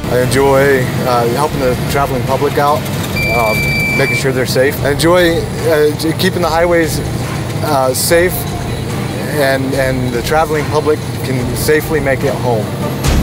I enjoy helping the traveling public out, making sure they're safe. I enjoy keeping the highways safe and the traveling public can safely make it home.